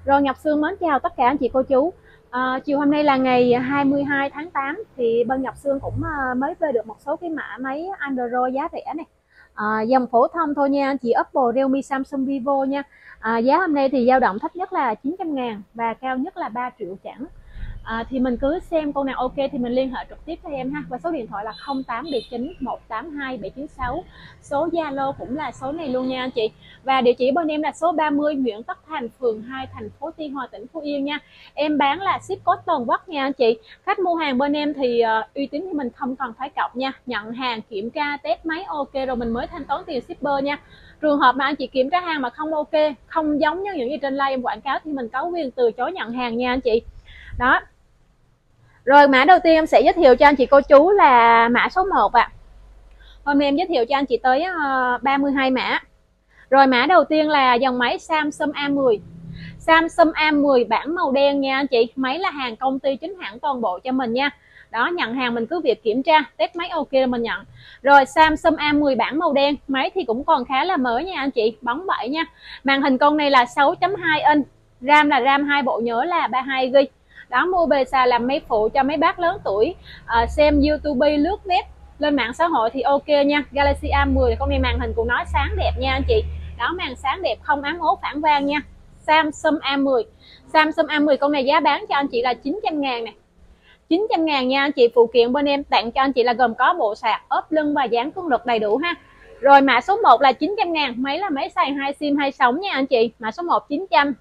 Rồi Ngọc Sương mến chào tất cả anh chị cô chú. Chiều hôm nay là ngày 22 tháng 8 thì bên Ngọc Sương cũng mới về được một số cái mã máy Android giá rẻ này. Dòng phổ thông thôi nha anh chị, Oppo, Realme, Samsung, Vivo nha. Giá hôm nay thì dao động thấp nhất là 900.000 và cao nhất là 3 triệu chẳng. Thì mình cứ xem con nào ok thì mình liên hệ trực tiếp với em ha, và số điện thoại là 0879 182 796. Số Zalo cũng là số này luôn nha anh chị. Và địa chỉ bên em là số 30 Nguyễn Tất Thành, phường 2, thành phố Tuy Hòa, tỉnh Phú Yên nha. Em bán là ship code toàn quốc nha anh chị. Khách mua hàng bên em thì uy tín thì mình không cần phải cọc nha. Nhận hàng kiểm tra test máy ok rồi mình mới thanh toán tiền shipper nha. Trường hợp mà anh chị kiểm tra hàng mà không ok, không giống như những gì trên live em quảng cáo thì mình có quyền từ chối nhận hàng nha anh chị. Đó. Rồi mã đầu tiên em sẽ giới thiệu cho anh chị cô chú là mã số 1 ạ. Hôm nay em giới thiệu cho anh chị tới 32 mã. Rồi mã đầu tiên là dòng máy Samsung A10. Samsung A10 bản màu đen nha anh chị. Máy là hàng công ty chính hãng toàn bộ cho mình nha. Đó, nhận hàng mình cứ việc kiểm tra, test máy ok là mình nhận. Rồi Samsung A10 bản màu đen, máy thì cũng còn khá là mới nha anh chị, bóng bẩy nha. Màn hình con này là 6.2 inch, RAM là RAM 2 bộ nhớ là 32GB. Đó, mua về xài làm máy phụ cho mấy bác lớn tuổi, xem YouTube, lướt web, lên mạng xã hội thì ok nha. Galaxy A10 con này màn hình của nó sáng đẹp nha anh chị. Đó, màn sáng đẹp không ám ố phản quang nha. Samsung A10. Samsung A10 con này giá bán cho anh chị là 900.000 này. 900.000 nha anh chị. Phụ kiện bên em tặng cho anh chị là gồm có bộ sạc, ốp lưng và dán cương lực đầy đủ ha. Rồi mã số 1 là 900.000, máy là máy xài 2 sim 2 sóng nha anh chị. Mã số 1 900.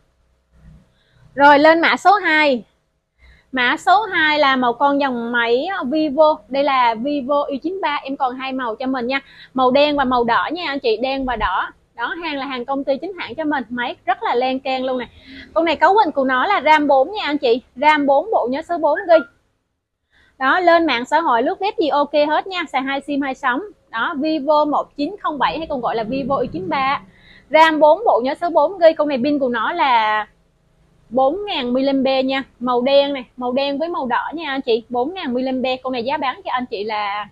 Rồi lên mã số 2. Mã số 2 là một con dòng máy Vivo. Đây là Vivo Y93, em còn hai màu cho mình nha. Màu đen và màu đỏ nha anh chị, đen và đỏ. Đó, hàng là hàng công ty chính hãng cho mình, máy rất là len keng luôn nè. Con này cấu hình của nó là RAM 4 nha anh chị, RAM 4 bộ nhớ số 4GB. Đó, lên mạng xã hội lướt web gì ok hết nha, xài 2 sim 2 sóng. Đó, Vivo 1907 hay còn gọi là Vivo Y93. RAM 4 bộ nhớ số 4GB, con này pin của nó là 4000 mAh nha, màu đen này, màu đen với màu đỏ nha anh chị, 4000 mAh. Con này giá bán cho anh chị là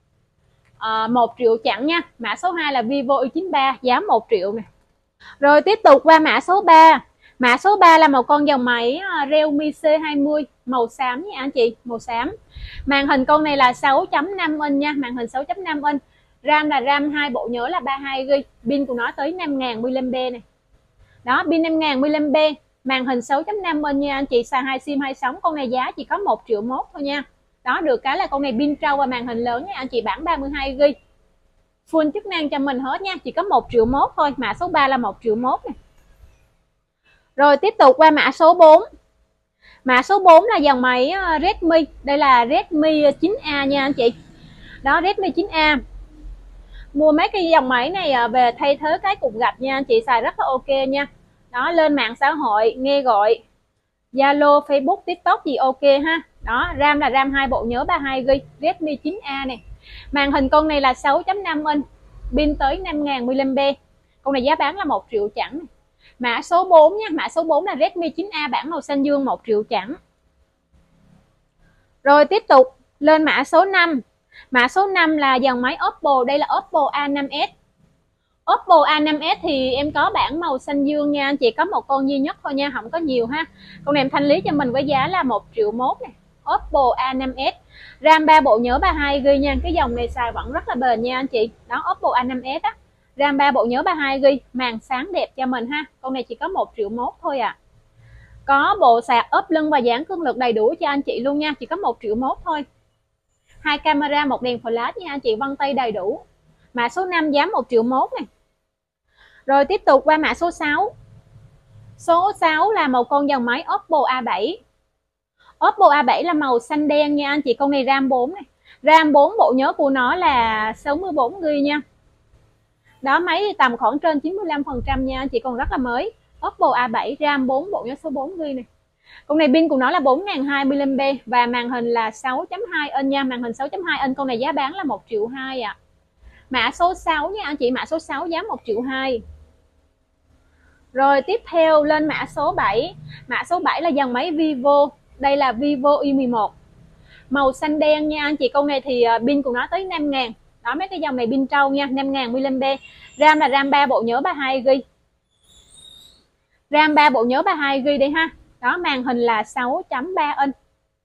1 triệu chẵn nha. Mã số 2 là Vivo Y93, giá 1 triệu nè. Rồi tiếp tục qua mã số 3. Mã số 3 là một con dòng máy Realme C20 màu xám nha anh chị, màu xám. Màn hình con này là 6.5 inch nha, màn hình 6.5 inch. RAM là RAM 2 bộ nhớ là 32GB, pin của nó tới 5000 mAh này. Đó, pin 5000 mAh, màn hình 6.5 inch nha anh chị, xài 2 sim 2 sóng. Con này giá chỉ có 1 triệu mốt thôi nha. Đó, được cái là con này pin trâu và màn hình lớn nha anh chị, bản 32GB. Full chức năng cho mình hết nha, chỉ có 1 triệu mốt thôi. Mã số 3 là 1 triệu mốt này. Rồi tiếp tục qua mã số 4. Mã số 4 là dòng máy Redmi. Đây là Redmi 9A nha anh chị. Đó, Redmi 9A. Mua mấy cái dòng máy này về thay thế cái cục gạch nha anh chị, xài rất là ok nha. Đó, lên mạng xã hội, nghe gọi, Zalo, Facebook, TikTok gì ok ha. Đó, RAM là RAM 2 bộ nhớ 32GB, Redmi 9A này. Màn hình con này là 6.5 inch, pin tới 5000 mAh. Con này giá bán là 1 triệu chẵn. Mã số 4 nha, mã số 4 là Redmi 9A bản màu xanh dương, 1 triệu chẵn. Rồi tiếp tục lên mã số 5. Mã số 5 là dòng máy Oppo, đây là Oppo A5s. Oppo A5s thì em có bản màu xanh dương nha, chỉ có một con duy nhất thôi nha, không có nhiều ha. Con này em thanh lý cho mình với giá là 1 triệu mốt này. Oppo A5s, RAM 3 bộ nhớ 32GB nha, cái dòng này xài vẫn rất là bền nha anh chị. Đó, Oppo A5s á, RAM 3 bộ nhớ 32GB, màn sáng đẹp cho mình ha. Con này chỉ có 1 triệu mốt thôi à. Có bộ sạc, ốp lưng và dán cương lực đầy đủ cho anh chị luôn nha, chỉ có 1 triệu mốt thôi. 2 camera, một đèn flash nha anh chị, vân tay đầy đủ. Mã số 5 giá 1 triệu mốt này. Rồi tiếp tục qua mã số 6. Số 6 là một con dòng máy Oppo A7. Oppo A7 là màu xanh đen nha anh chị, con này RAM 4 này. RAM 4 bộ nhớ của nó là 64GB nha. Đó, máy tầm khoảng trên 95% nha anh chị, còn rất là mới. Oppo A7 RAM 4 bộ nhớ số 4GB này. Con này pin của nó là 4002 mAh và màn hình là 6.2 inch nha, màn hình 6.2 inch. Con này giá bán là 1 triệu 2 ạ. Mã số 6 nha anh chị, mã số 6 giá 1 triệu 2. Rồi tiếp theo lên mã số 7. Mã số 7 là dòng máy Vivo. Đây là Vivo Y11. Màu xanh đen nha anh chị, con này thì pin của nó tới 5000. Đó, mấy cái dòng này pin trâu nha, 5000 mAh. RAM là RAM 3 bộ nhớ 32GB. RAM 3 bộ nhớ 32GB đây ha. Đó, màn hình là 6.3 inch.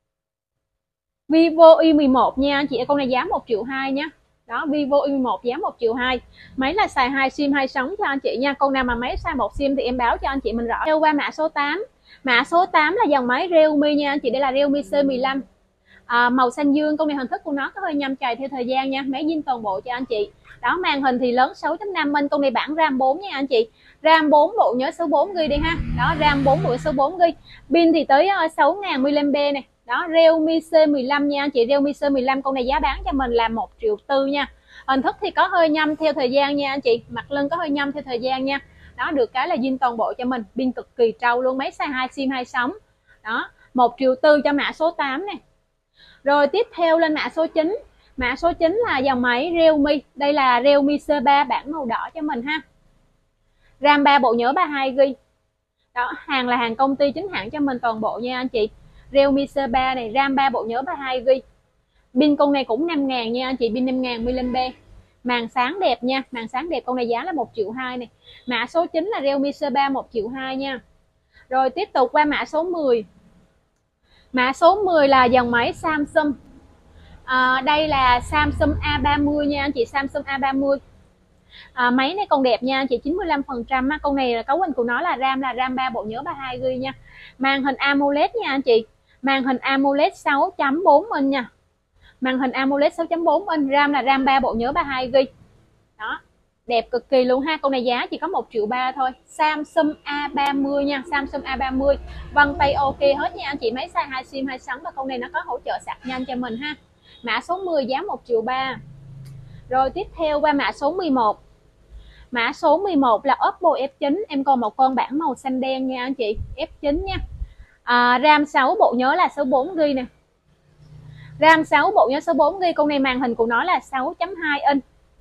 Vivo Y11 nha anh chị, con này giá 1,2 triệu nha. Đó, Vivo Y11 giá 1,2 triệu. Máy là xài 2 sim 2 sóng cho anh chị nha. Con nào mà máy xài 1 sim thì em báo cho anh chị mình rõ. Theo qua mã số 8. Mã số 8 là dòng máy Realme nha anh chị, đây là Realme C15. Màu xanh dương, con này hình thức của nó có hơi nhăm chày theo thời gian nha. Máy zin toàn bộ cho anh chị. Đó, màn hình thì lớn 6.5 inch, con này bản RAM 4 nha anh chị. RAM 4 bộ nhớ số 4GB đi ha. Đó, RAM 4 bộ số 4GB. Pin thì tới 6000 mAh này. Đó, Realme C15 nha anh chị, Realme C15 con này giá bán cho mình là 1,4 triệu nha. Hình thức thì có hơi nhăm theo thời gian nha anh chị, mặt lưng có hơi nhăm theo thời gian nha. Đó, được cái là zin toàn bộ cho mình, pin cực kỳ trâu luôn, máy xài 2 sim 2 sóng. Đó, 1,4 triệu cho mã số 8 này. Rồi tiếp theo lên mã số 9. Mã số 9 là dòng máy Realme, đây là Realme C3 bản màu đỏ cho mình ha. RAM 3 bộ nhớ 32GB. Đó, hàng là hàng công ty chính hãng cho mình toàn bộ nha anh chị. Realme C3 này, RAM 3 bộ nhớ 32GB. Pin con này cũng 5000 nha anh chị, pin 5000 mAh. Màn sáng đẹp nha, màn sáng đẹp, con này giá là 1,2 triệu này. Mã số 9 là Realme C3 1,2 triệu nha. Rồi tiếp tục qua mã số 10. Mã số 10 là dòng máy Samsung. Đây là Samsung A30 nha anh chị, Samsung A30. Máy này còn đẹp nha anh chị, 95%. Con này là cấu hình của nó là RAM 3 bộ nhớ 32GB nha. Màn hình AMOLED nha anh chị. Màn hình AMOLED 6.4 inch nha. Màn hình AMOLED 6.4 inch, RAM 3 bộ nhớ 32GB. Đó, đẹp cực kỳ luôn ha. Con này giá chỉ có 1,3 triệu thôi. Samsung A30 nha, Samsung A30. Vân tay ok hết nha anh chị, máy xài 2 sim 2 sóng và con này nó có hỗ trợ sạc nhanh cho mình ha. Mã số 10 giá 1,3 triệu. Rồi tiếp theo qua mã số 11. Mã số 11 là Oppo F9, em còn một con bản màu xanh đen nha anh chị, F9 nha. RAM 6 bộ nhớ là số 4GB nè. RAM 6 bộ nhớ số 4GB, con này màn hình của nó là 6.2 inch.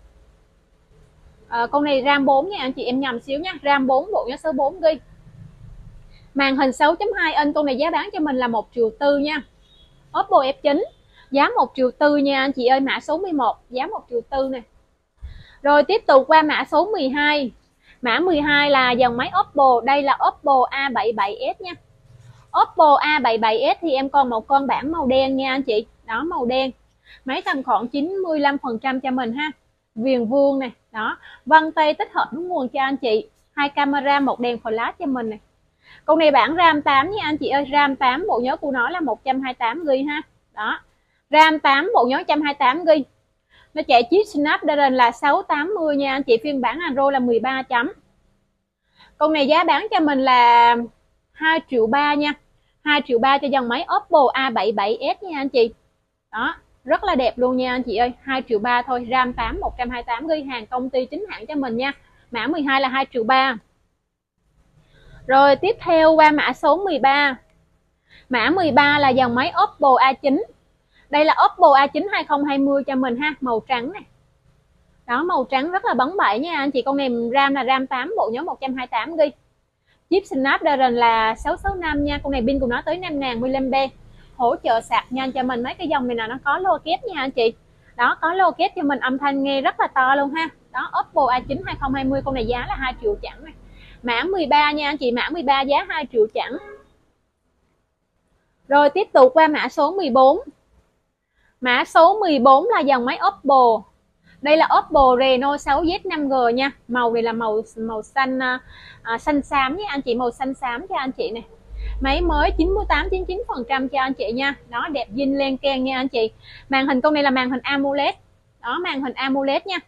Con này RAM 4 nha anh chị, em nhầm xíu nha, RAM 4 bộ nhớ số 4GB. Màn hình 6.2 inch, con này giá bán cho mình là 1,4 triệu nha. Oppo F9 giá 1,4 triệu nha anh chị ơi, mã số 11 giá 1,4 triệu nè. Rồi tiếp tục qua mã số 12. Mã 12 là dòng máy Oppo, đây là Oppo A77s nha. Oppo A77s thì em còn một con bản màu đen nha anh chị. Đó, màu đen. Máy tầm khoảng 95% cho mình ha. Viền vuông này, đó. Vân tay tích hợp đúng nguồn cho anh chị. 2 camera, một đèn flash cho mình này. Con này bản RAM 8 nha anh chị ơi, RAM 8 bộ nhớ của nó là 128GB ha. Đó. RAM 8 bộ nhớ 128GB. Nó chạy chip Snapdragon là 680 nha anh chị, phiên bản Android là 13 chấm. Con này giá bán cho mình là 2,3 triệu nha. 2,3 triệu cho dòng máy Oppo A77s nha anh chị. Đó, rất là đẹp luôn nha anh chị ơi, 2,3 triệu thôi, RAM 8 128GB, hàng công ty chính hãng cho mình nha. Mã 12 là 2,3 triệu. Rồi tiếp theo qua mã số 13. Mã 13 là dòng máy Oppo A9. Đây là Oppo A9 2020 cho mình ha, màu trắng này. Đó, màu trắng rất là bóng bẩy nha anh chị. Con này RAM là RAM 8 bộ nhớ 128GB. Chip Snapdragon là 665 nha. Con này pin của nó tới 5000 mAh. Hỗ trợ sạc nhanh cho mình. Mấy cái dòng này là nó có lô kép nha anh chị. Đó, có lô kép cho mình, âm thanh nghe rất là to luôn ha. Đó, Oppo A9 2020, con này giá là 2 triệu chẵn này. Mã 13 nha anh chị, mã 13 giá 2 triệu chẵn. Rồi tiếp tục qua mã số 14. Mã số 14 là dòng máy Oppo. Đây là Oppo Reno 6Z 5G nha. Màu này là màu xanh xanh xám nha anh chị, màu xanh xám cho anh chị này. Máy mới 98-99% cho anh chị nha. Đó, đẹp zin len keng nha anh chị. Màn hình con này là màn hình AMOLED. Đó, màn hình AMOLED nha.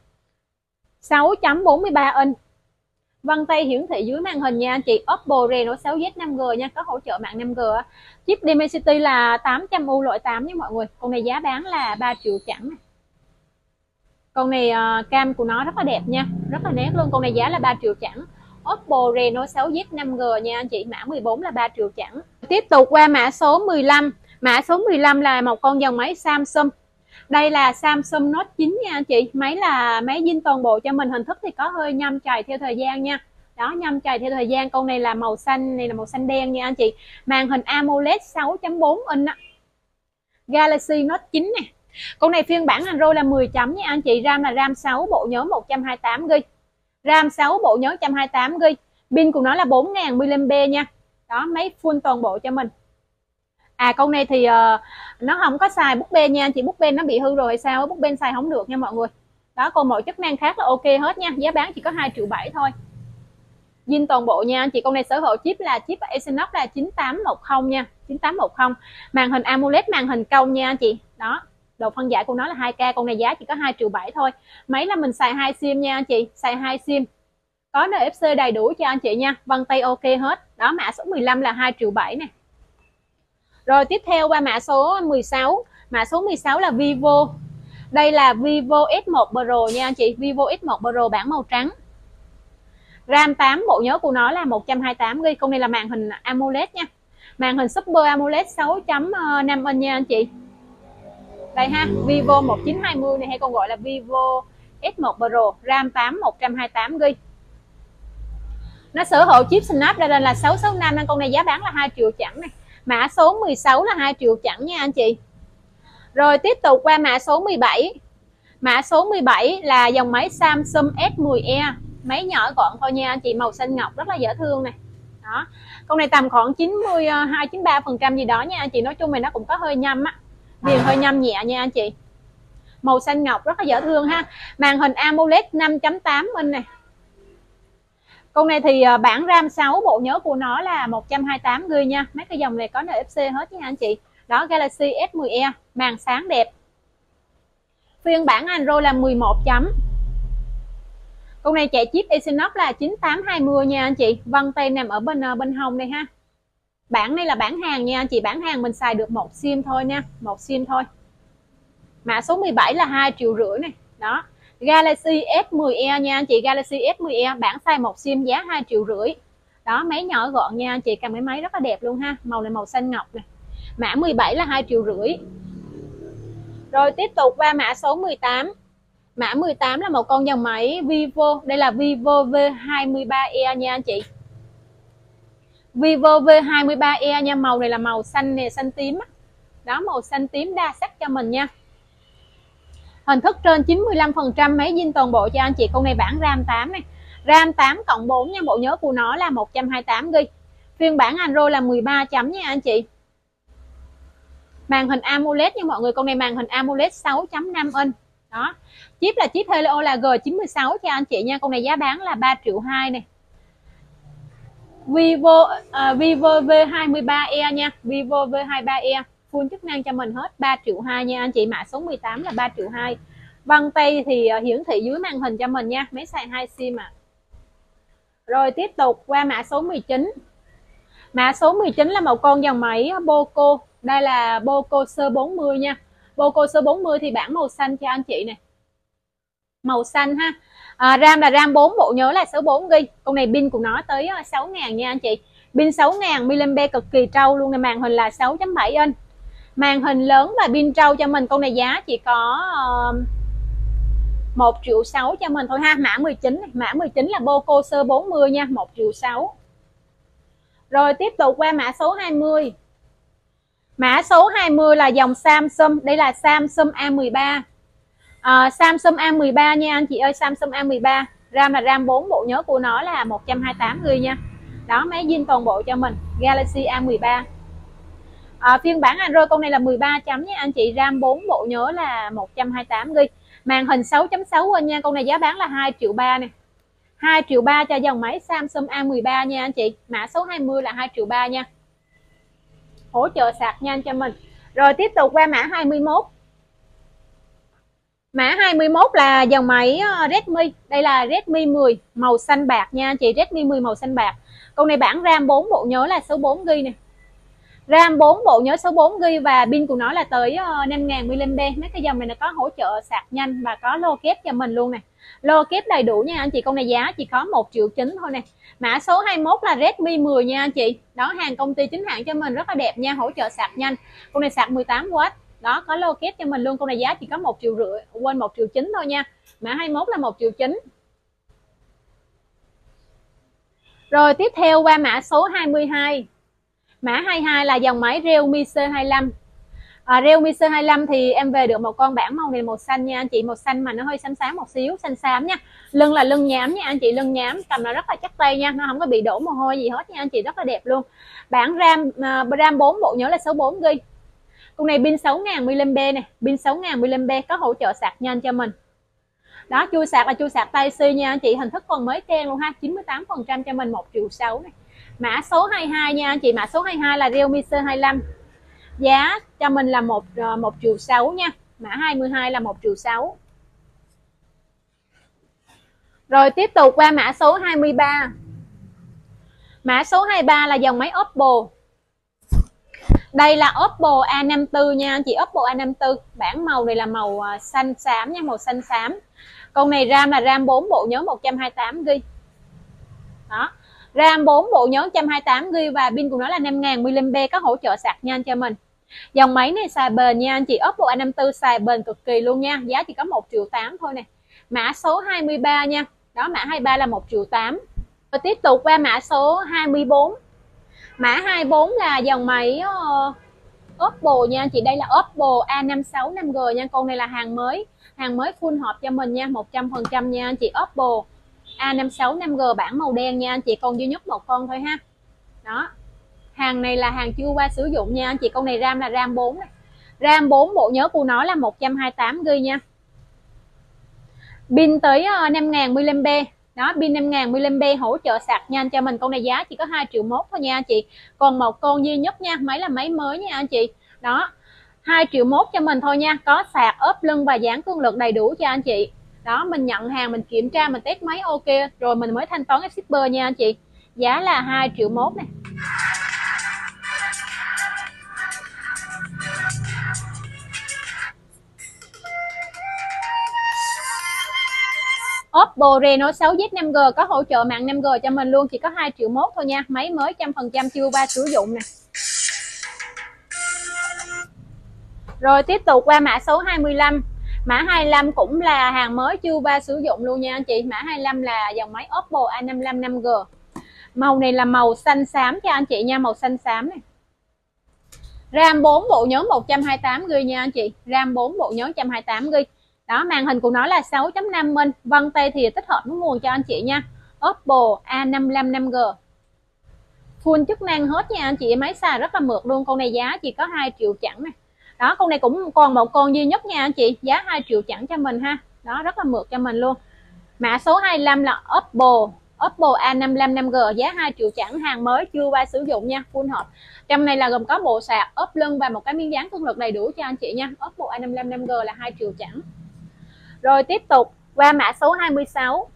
6.43 inch. Vân tay hiển thị dưới màn hình nha anh chị. Oppo Reno 6Z 5G nha, có hỗ trợ mạng 5G. Chip Dimensity là 800U loại 8 nha mọi người. Con này giá bán là 3 triệu chẵn này. Con này cam của nó rất là đẹp nha, rất là nét luôn. Con này giá là 3 triệu chẵn. Oppo Reno 6Z 5G nha anh chị, mã 14 là 3 triệu chẵn. Tiếp tục qua mã số 15. Mã số 15 là một con dòng máy Samsung. Đây là Samsung Note 9 nha anh chị. Máy là máy zin toàn bộ cho mình, hình thức thì có hơi nhăm chày theo thời gian nha. Đó, nhăm chày theo thời gian. Con này là màu xanh, này là màu xanh đen nha anh chị. Màn hình AMOLED 6.4 inch á. Galaxy Note 9 nè. Con này phiên bản Android là 10 chấm nha anh chị. RAM là RAM 6 bộ nhớ 128GB. RAM 6 bộ nhớ 128GB. Pin của nó là 4000 mAh nha. Đó, máy full toàn bộ cho mình. Con này thì nó không có xài bút bê nha, chị bút bê nó bị hư rồi hay sao, bút bê xài không được nha mọi người. Đó, còn mọi chức năng khác là ok hết nha. Giá bán chỉ có 2.700.000 thôi. Zin toàn bộ nha chị. Con này sở hữu chip là chip Exynos là 9810 nha, 9810. Màn hình AMOLED, màn hình cong nha chị. Đó, độ phân giải của nó là 2K. Con này giá chỉ có 2.700.000 thôi. Máy là mình xài 2 sim nha chị, xài 2 sim. Có NFC đầy đủ cho anh chị nha, vân tay ok hết. Đó, mã số 15 là 2.700.000 nè. Rồi tiếp theo qua mã số 16. Mã số 16 là Vivo. Đây là Vivo S1 Pro nha anh chị. Vivo S1 Pro bản màu trắng. RAM 8, bộ nhớ của nó là 128GB. Con này là màn hình AMOLED nha. Màn hình Super AMOLED 6.5 inch nha anh chị. Đây ha, Vivo 1920 này hay còn gọi là Vivo S1 Pro, RAM 8 128GB. Nó sở hữu chip Snapdragon là 665 nên con này giá bán là 2 triệu chẵn này. Mã số 16 là 2 triệu chẵn nha anh chị. Rồi tiếp tục qua mã số 17. Mã số 17 là dòng máy Samsung S10e. Máy nhỏ gọn thôi nha anh chị, màu xanh ngọc rất là dễ thương này. Đó. Con này tầm khoảng 92-93% gì đó nha anh chị. Nói chung thì nó cũng có hơi nhâm á. Viền hơi nhâm nhẹ nha anh chị. Màu xanh ngọc rất là dễ thương ha. Màn hình AMOLED 5.8 inch này. Con này thì bản RAM 6, bộ nhớ của nó là 128GB nha. Mấy cái dòng này có NFC hết nha anh chị. Đó, Galaxy S10e, màn sáng đẹp. Phiên bản Android là 11 chấm. Con này chạy chip Exynos là 9820 nha anh chị. Vân tay nằm ở bên hông đây ha. Bản này là bản hàng nha anh chị, bản hàng mình xài được một sim thôi nha, một sim thôi. Mã số 17 là 2,5 triệu này. Đó. Galaxy S10e nha anh chị, Galaxy S10e bản xài một sim giá 2,5 triệu. Đó, máy nhỏ gọn nha anh chị, cầm cái máy rất là đẹp luôn ha. Màu này màu xanh ngọc này. Mã 17 là 2,5 triệu. Rồi tiếp tục qua mã số 18. Mã 18 là một con dòng máy Vivo, đây là Vivo V23e nha anh chị. Vivo V23e nha, màu này là màu xanh nè, xanh tím. Đó, màu xanh tím đa sắc cho mình nha. Hình thức trên 95%, máy zin toàn bộ cho anh chị. Con này bản RAM 8 này. RAM 8 cộng 4 nha, bộ nhớ của nó là 128GB. Phiên bản Android là 13 chấm nha anh chị. Màn hình AMOLED nha mọi người, con này màn hình AMOLED 6.5 inch. Đó. Chip là chip Helio là G96 cho anh chị nha. Con này giá bán là 3,2 triệu này. Vivo V23e nha, Vivo V23e full chức năng cho mình hết, 3,2 triệu nha anh chị. Mã số 18 là 3,2 triệu. Vân tay thì hiển thị dưới màn hình cho mình nha, máy xài 2 sim ạ. Rồi tiếp tục qua mã số 19. Mã số 19 là một con dòng máy Poco. Đây là Poco C40 nha. Poco C40 thì bản màu xanh cho anh chị này. Màu xanh ha. RAM là RAM 4, bộ nhớ là 64GB. Con này pin của nó tới 6.000 nha anh chị. Pin 6.000 mAh cực kỳ trâu luôn. Này màn hình là 6.7 inch. Màn hình lớn và pin trâu cho mình. Con này giá chỉ có 1,6 triệu cho mình thôi ha. Mã 19 này. Mã 19 là Poco C40 nha, 1,6 triệu. Rồi tiếp tục qua mã số 20. Mã số 20 là dòng Samsung. Đây là Samsung A13. Samsung A13 nha anh chị ơi, Samsung A13. RAM là RAM 4, bộ nhớ của nó là 128GB nha. Đó, máy zin toàn bộ cho mình. Galaxy A13. Phiên bản Android con này là 13 chấm nha anh chị, RAM 4, bộ nhớ là 128GB. Màn hình 6.6 inch nha, con này giá bán là 2,3 triệu nè. 2,3 triệu cho dòng máy Samsung A13 nha anh chị. Mã số 20 là 2,3 triệu nha. Hỗ trợ sạc nhanh cho mình. Rồi tiếp tục qua mã 21. Mã 21 là dòng máy Redmi. Đây là Redmi 10 màu xanh bạc nha anh chị, Redmi 10 màu xanh bạc. Con này bản RAM 4, bộ nhớ là 64GB nè. RAM 4, bộ nhớ 64GB và pin của nó là tới 5.000 mAh. Mấy cái dòng này nó có hỗ trợ sạc nhanh và có lô kép cho mình luôn nè. Lô kép đầy đủ nha anh chị. Con này giá chỉ có 1,9 triệu thôi nè. Mã số 21 là Redmi 10 nha anh chị. Đó, hàng công ty chính hãng cho mình rất là đẹp nha, hỗ trợ sạc nhanh. Con này sạc 18W. Đó, có lô kép cho mình luôn. Con này giá chỉ có 1,5 triệu, quên 1,9 triệu thôi nha. Mã 21 là 1,9 triệu. Rồi tiếp theo qua mã số 22. Mã 22 là dòng máy Realme C25. Realme C25 thì em về được một con bản màu này màu xanh nha anh chị, màu xanh mà nó hơi xám xám một xíu, xanh xám nha. Lưng là lưng nhám nha anh chị, lưng nhám, cầm nó rất là chắc tay nha, nó không có bị đổ mồ hôi gì hết nha anh chị, rất là đẹp luôn. Bản RAM 4 bộ nhớ là số 4 GB. Con này pin 6000 mAh nè, pin 6000 mAh, có hỗ trợ sạc nhanh cho mình. Đó, chui sạc là chui sạc Type-C nha anh chị, hình thức còn mới trend luôn ha, 98% cho mình 1,6 triệu này. Mã số 22 nha anh chị, mã số 22 là Realme C25. Giá cho mình là 1,6 triệu nha. Mã 22 là 1,6 triệu. Rồi tiếp tục qua mã số 23. Mã số 23 là dòng máy Oppo. Đây là Oppo A54 nha anh chị, Oppo A54. Bản màu này là màu xanh xám nha, màu xanh xám. Con này RAM là RAM 4 bộ nhớ 128GB. Đó. RAM 4 bộ nhớ 128GB và pin của nó là 5000 mAh, có hỗ trợ sạc nhanh cho mình. Dòng máy này xài bền nha anh chị, Oppo A54 xài bền cực kỳ luôn nha, giá chỉ có 1,8 triệu thôi nè. Mã số 23 nha. Đó, mã 23 là 1,8 triệu. Và tiếp tục qua mã số 24. Mã 24 là dòng máy Oppo nha anh chị, đây là Oppo A56 5G nha, con này là hàng mới full hộp cho mình nha, 100% nha anh chị. Oppo A56 5G bản màu đen nha anh chị, còn duy nhất một con thôi ha. Đó, hàng này là hàng chưa qua sử dụng nha anh chị. Con này RAM là RAM 4 này, RAM 4 bộ nhớ của nó là 128GB nha, pin tới 5000 mAh. Đó, pin 5000 mAh, hỗ trợ sạc nhanh cho mình. Con này giá chỉ có 2,1 triệu thôi nha anh chị, còn một con duy nhất nha, máy là máy mới nha anh chị. Đó, 2,1 triệu cho mình thôi nha, có sạc, ốp lưng và dán cương lực đầy đủ cho anh chị. Đó, mình nhận hàng, mình kiểm tra, mình test máy ok rồi mình mới thanh toán shipper nha anh chị. Giá là 2,1 triệu này. Oppo Reno 6Z 5G có hỗ trợ mạng 5G cho mình luôn, chỉ có 2,1 triệu thôi nha, máy mới 100% chưa qua sử dụng nè. Rồi tiếp tục qua mã số 25. Mã 25 cũng là hàng mới chưa qua sử dụng luôn nha anh chị. Mã 25 là dòng máy Oppo A55 5G. Màu này là màu xanh xám cho anh chị nha, màu xanh xám này. RAM 4 bộ nhớ 128GB nha anh chị, RAM 4 bộ nhớ 128GB. Đó, màn hình của nó là 6.5 inch, vân tay thì tích hợp nút nguồn cho anh chị nha. Oppo A55 5G. Full chức năng hết nha anh chị, máy xài rất là mượt luôn. Con này giá chỉ có 2 triệu chẵn này. Đó, con này cũng còn một con duy nhất nha anh chị, giá 2 triệu chẵn cho mình ha. Đó, rất là mượt cho mình luôn. Mã số 25 là Oppo A55 5G, giá 2 triệu chẵn, hàng mới chưa qua sử dụng nha, full hộp. Trong này là gồm có bộ sạc, ốp lưng và một cái miếng dán cương lực đầy đủ cho anh chị nha. Oppo A55 5G là 2 triệu chẵn. Rồi tiếp tục qua mã số 26.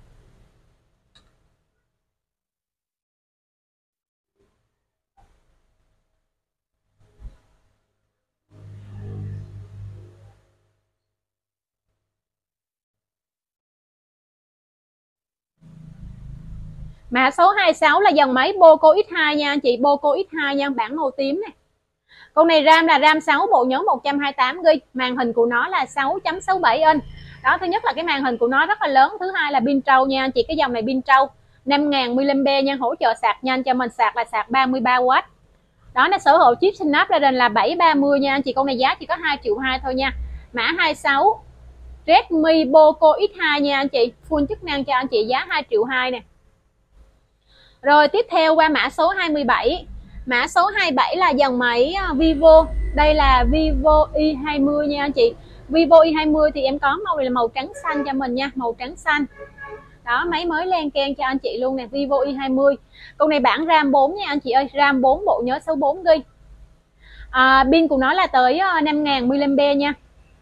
Mã số 26 là dòng máy Poco X2 nha anh chị, Poco X2 nha, bản màu tím này. Con này RAM là RAM 6 bộ nhớ 128GB, màn hình của nó là 6.67 inch. Đó, thứ nhất là cái màn hình của nó rất là lớn, thứ hai là pin trâu nha anh chị, cái dòng này pin trâu 5000 mAh nha, hỗ trợ sạc nhanh cho mình, sạc là sạc 33W. Đó, nó sở hữu chip Snapdragon là 730 nha anh chị, con này giá chỉ có 2,2 triệu thôi nha. Mã 26 Redmi Poco X2 nha anh chị, full chức năng cho anh chị, giá 2,2 triệu nè. Rồi tiếp theo qua mã số 27. Mã số 27 là dòng máy Vivo. Đây là Vivo Y20 nha anh chị. Vivo Y20 thì em có màu này là màu trắng xanh cho mình nha, màu trắng xanh. Đó, máy mới len keng cho anh chị luôn nè, Vivo Y20. Con này bản RAM 4 nha anh chị ơi, RAM 4 bộ nhớ số 4GB. Pin của nó là tới 5000 mAh nha.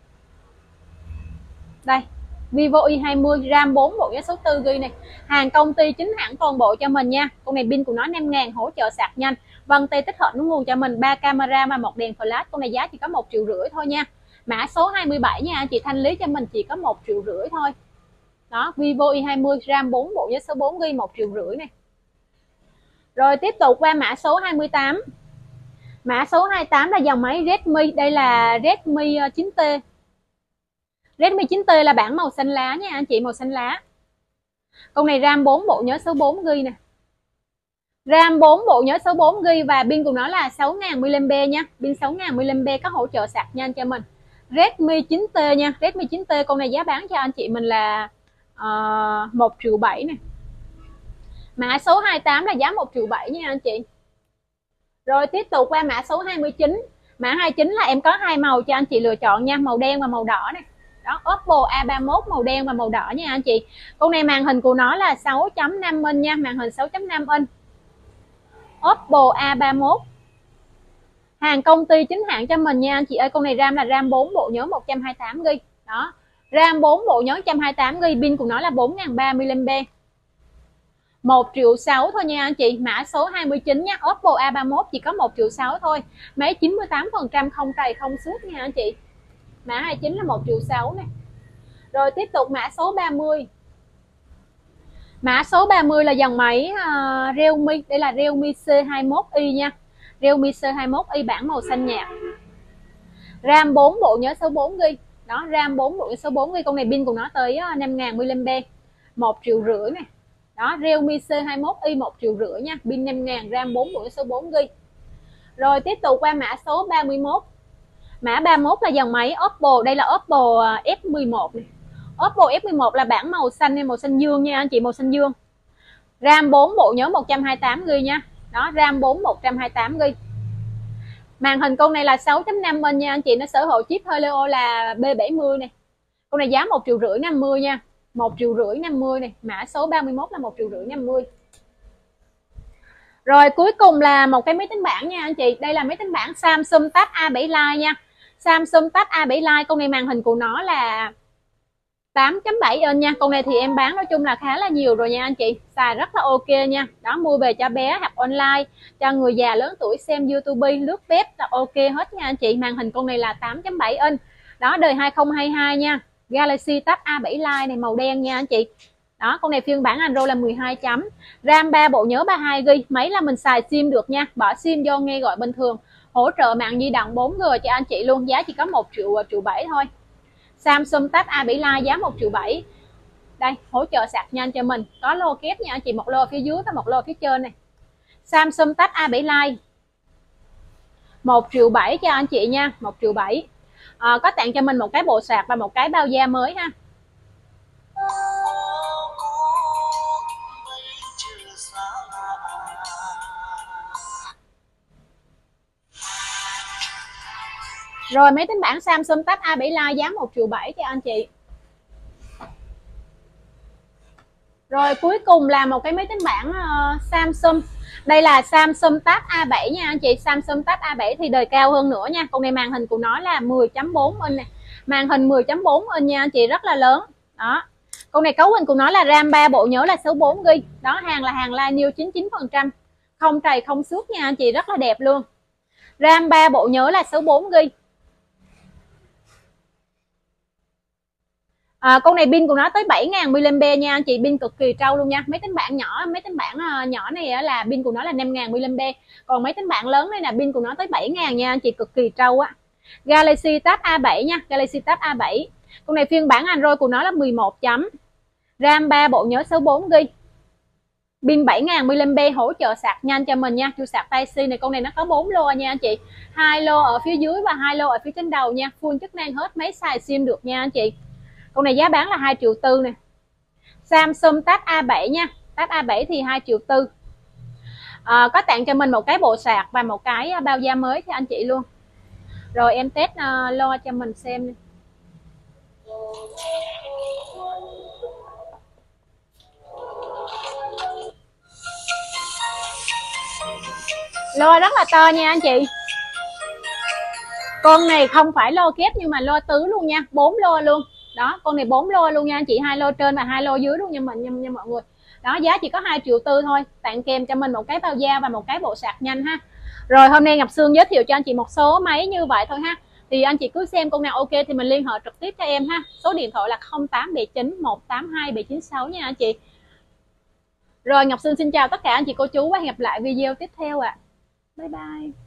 Đây, Vivo Y20 RAM 4 bộ nhớ số 4GB này. Hàng công ty chính hãng toàn bộ cho mình nha. Con này pin của nó 5000, hỗ trợ sạc nhanh. Vân tay tích hợp nút nguồn cho mình, 3 camera và một đèn flash. Con này giá chỉ có 1,5 triệu thôi nha. Mã số 27 nha anh chị, thanh lý cho mình chỉ có 1,5 triệu thôi. Đó, Vivo Y20 RAM 4 bộ nhớ số 4GB, 1,5 triệu này. Rồi tiếp tục qua mã số 28. Mã số 28 là dòng máy Redmi. Đây là Redmi 9T. Redmi 9T là bản màu xanh lá nha anh chị, màu xanh lá. Con này RAM 4 bộ nhớ số 4GB nè. RAM 4 bộ nhớ số 4GB và pin của nó là 6000 mAh nha. Pin 6000 mAh có hỗ trợ sạc nhanh cho mình. Redmi 9T nha. Redmi 9T con này giá bán cho anh chị mình là 1,7 triệu này. Mã số 28 là giá 1,7 triệu nha anh chị. Rồi tiếp tục qua mã số 29. Mã 29 là em có hai màu cho anh chị lựa chọn nha, màu đen và màu đỏ này. Đó, Oppo A31 màu đen và màu đỏ nha anh chị. Con này màn hình của nó là 6.5 inch nha, màn hình 6.5 inch. Oppo A31. Hàng công ty chính hãng cho mình nha anh chị ơi. Con này RAM là RAM 4 bộ nhớ 128GB. Đó. RAM 4 bộ nhớ 128GB, pin của nó là 4030 mAh. 1,6 triệu thôi nha anh chị. Mã số 29 nha. Oppo A31 chỉ có 1,6 triệu thôi. Máy 98% không trầy không xước nha anh chị. Mã 29 là 1,6 triệu này. Rồi tiếp tục mã số 30. Mã số 30 là dòng máy Realme. Đây là Realme C21i nha. Realme C21i bản màu xanh nhạt. RAM 4 bộ nhớ số 4GB. Đó, RAM 4 bộ nhớ số 4GB. Con này pin của nó tới 5000 mAh. 1,5 triệu này. Đó, Realme C21i 1,5 triệu nha, pin 5000, RAM 4 bộ nhớ số 4GB. Rồi tiếp tục qua mã số 31. Mã 31 là dòng máy Oppo. Đây là Oppo F11 này. Oppo F11 là bản màu xanh hay màu xanh dương nha anh chị, màu xanh dương. RAM 4 bộ nhớ 128GB nha. Đó, RAM 4 128GB. Màn hình con này là 6.5 inch nha anh chị, nó sở hữu chip Helio là B70 này. Con này giá 1,5 triệu 50 nha. 1,5 triệu 50 này, mã số 31 là 1,5 triệu 50. Rồi cuối cùng là một cái máy tính bảng nha anh chị. Đây là máy tính bảng Samsung Tab A7 Lite nha. Samsung Tab A7 Lite, con này màn hình của nó là 8.7 inch nha. Con này thì em bán nói chung là khá là nhiều rồi nha anh chị. Xài rất là ok nha. Đó, mua về cho bé học online, cho người già lớn tuổi xem YouTube, lướt web là ok hết nha anh chị. Màn hình con này là 8.7 inch. Đó, đời 2022 nha. Galaxy Tab A7 Lite này màu đen nha anh chị. Đó, con này phiên bản Android là 12 chấm. RAM 3 bộ nhớ 32GB. Máy là mình xài sim được nha. Bỏ sim vô nghe gọi bình thường. Hỗ trợ mạng di động 4G cho anh chị luôn. Giá chỉ có 1,7 triệu thôi. Samsung Tab A7 Lite giá 1,7 triệu. Đây, hỗ trợ sạc nhanh cho mình. Có lô kép nha anh chị, một lô ở phía dưới và một lô ở phía trên này. Samsung Tab A7 Lite 1,7 triệu cho anh chị nha, 1,7 triệu. Có tặng cho mình một cái bộ sạc và một cái bao da mới ha. Rồi máy tính bảng Samsung Tab A7 Lite giá 1,7 triệu cho anh chị. Rồi cuối cùng là một cái máy tính bảng Samsung. Đây là Samsung Tab A7 nha anh chị. Samsung Tab A7 thì đời cao hơn nữa nha. Con này màn hình của nó là 10.4 inch này. Màn hình 10.4 inch nha anh chị, rất là lớn. Đó. Con này cấu hình của nó là RAM 3 bộ nhớ là số 4GB. Đó, hàng là hàng Lineo 99%. Không trầy không xước nha anh chị, rất là đẹp luôn. RAM 3 bộ nhớ là số 4GB. Con này pin của nó tới 7000 mAh nha anh chị, pin cực kỳ trâu luôn nha. Máy tính bảng nhỏ, máy tính bảng nhỏ này là pin của nó là 5000 mAh. Còn máy tính bảng lớn này là pin của nó tới 7000 nha anh chị, cực kỳ trâu á. Galaxy Tab A7 nha, Galaxy Tab A7. Con này phiên bản Android của nó là 11 chấm. RAM 3 bộ nhớ số 4GB. Pin 7000 mAh, hỗ trợ sạc nhanh cho mình nha. Chu sạc Type-C này, con này nó có 4 lô nha anh chị. 2 lô ở phía dưới và 2 lô ở phía trên đầu nha. Full chức năng hết, máy xài sim được nha anh chị. Con này giá bán là 2,4 triệu nè. Samsung Tab A7 nha. Tab A7 thì 2,4 triệu. Có tặng cho mình một cái bộ sạc và một cái bao da mới cho anh chị luôn. Rồi em test lo cho mình xem. Lo rất là to nha anh chị. Con này không phải lô kép nhưng mà lô tứ luôn nha, 4 lô luôn. Đó, con này 4 lô luôn nha anh chị, 2 lô trên và 2 lô dưới luôn nha mọi người. Đó, giá chỉ có 2,4 triệu thôi, tặng kèm cho mình một cái bao da và một cái bộ sạc nhanh ha. Rồi hôm nay Ngọc Sương giới thiệu cho anh chị một số máy như vậy thôi ha. Thì anh chị cứ xem con nào ok thì mình liên hệ trực tiếp cho em ha. Số điện thoại là 0879 182 796 nha anh chị. Rồi Ngọc Sương xin chào tất cả anh chị cô chú và hẹn gặp lại video tiếp theo ạ. Bye bye.